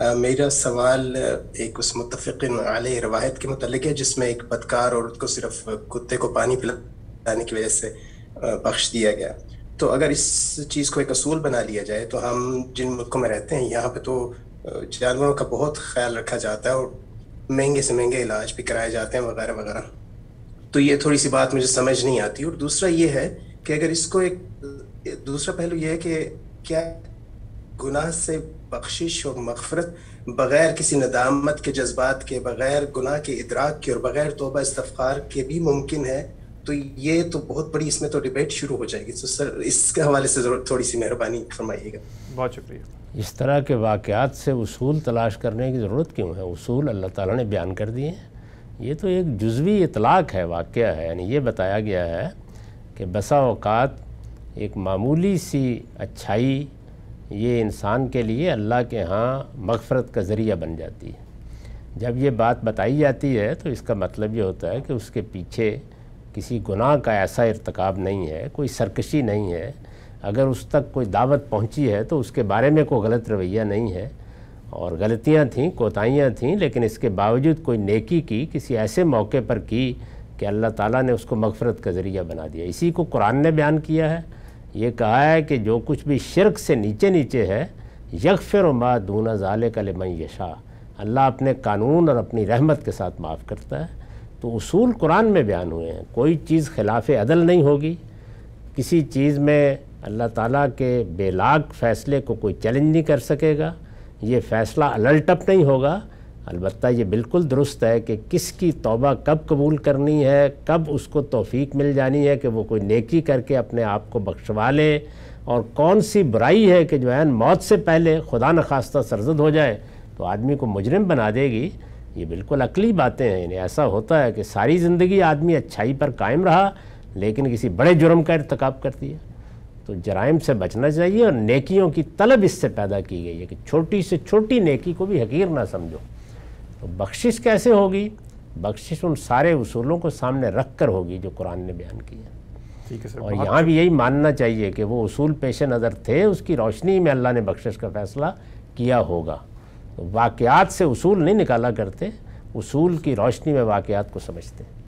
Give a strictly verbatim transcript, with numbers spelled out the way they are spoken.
آ، میرا سوال آ، ایک اس متفق علیہ روایت کے متعلق ہے جس میں ایک بدکار عورت کو صرف کتے کو پانی پلانے کی وجہ سے آ، بخش دیا گیا۔ تو اگر اس چیز کو ایک اصول بنا لیا جائے تو ہم جن ملکوں میں رہتے ہیں یہاں پہ تو آ، جانوروں کا بہت خیال رکھا جاتا ہے، اور مہنگے سے مہنگے علاج بھی کرائے جاتے ہیں وغیرہ وغیرہ۔ تو یہ تھوڑی سی بات مجھے سمجھ نہیں آتی۔ اور دوسرا یہ ہے کہ اگر اس کو ایک دوسرا پہلو یہ ہے کہ کیا گناہ سے بخشش اور مغفرت بغیر کسی ندامت کے، جذبات کے، بغیر گناہ کے ادراک کے اور بغیر توبہ استغفار کے بھی ممکن ہے؟ تو یہ تو بہت بڑی اس میں تو ڈیبیٹ شروع ہو جائے گی۔ تو سر اس کے حوالے سے ضرور تھوڑی سی مہربانی فرمائیے گا۔ بہت شکریہ۔ اس طرح کے واقعات سے اصول تلاش کرنے کی ضرورت کیوں ہے؟ اصول اللہ تعالیٰ نے بیان کر دیے ہیں۔ یہ تو ایک جزوی اطلاق ہے، واقعہ ہے، یعنی یہ بتایا گیا ہے کہ بسا اوقات ایک معمولی سی اچھائی یہ انسان کے لیے اللہ کے ہاں مغفرت کا ذریعہ بن جاتی ہے۔ جب یہ بات بتائی جاتی ہے تو اس کا مطلب یہ ہوتا ہے کہ اس کے پیچھے کسی گناہ کا ایسا ارتکاب نہیں ہے، کوئی سرکشی نہیں ہے۔ اگر اس تک کوئی دعوت پہنچی ہے تو اس کے بارے میں کوئی غلط رویہ نہیں ہے، اور غلطیاں تھیں، کوتاہیاں تھیں، لیکن اس کے باوجود کوئی نیکی کی، کسی ایسے موقع پر کی کہ اللہ تعالیٰ نے اس کو مغفرت کا ذریعہ بنا دیا۔ اسی کو قرآن نے بیان کیا ہے۔ یہ کہا ہے کہ جو کچھ بھی شرک سے نیچے نیچے ہے، یغفر ما دون ذالک لمن یشاء، اللہ اپنے قانون اور اپنی رحمت کے ساتھ معاف کرتا ہے۔ تو اصول قرآن میں بیان ہوئے ہیں۔ کوئی چیز خلاف عدل نہیں ہوگی، کسی چیز میں اللہ تعالیٰ کے بے لاگ فیصلے کو کوئی چیلنج نہیں کر سکے گا، یہ فیصلہ الٹپ نہیں ہوگا۔ البتہ یہ بالکل درست ہے کہ کس کی توبہ کب قبول کرنی ہے، کب اس کو توفیق مل جانی ہے کہ وہ کوئی نیکی کر کے اپنے آپ کو بخشوا لے، اور کون سی برائی ہے کہ جو ہے موت سے پہلے خدا نخواستہ سرزد ہو جائے تو آدمی کو مجرم بنا دے گی۔ یہ بالکل عقلی باتیں ہیں۔ یعنی ایسا ہوتا ہے کہ ساری زندگی آدمی اچھائی پر قائم رہا لیکن کسی بڑے جرم کا ارتکاب کر دیا۔ تو جرائم سے بچنا چاہیے، اور نیکیوں کی طلب اس سے پیدا کی گئی ہے کہ چھوٹی سے چھوٹی نیکی کو بھی حقیر نہ سمجھو۔ تو بخشش کیسے ہوگی؟ بخشش ان سارے اصولوں کو سامنے رکھ کر ہوگی جو قرآن نے بیان کی ہے۔ ٹھیک ہے سر، اور بہت یہاں بھی یہی ماننا چاہیے کہ وہ اصول پیش نظر تھے، اس کی روشنی میں اللہ نے بخشش کا فیصلہ کیا ہوگا۔ تو واقعات سے اصول نہیں نکالا کرتے، اصول کی روشنی میں واقعات کو سمجھتے ہیں۔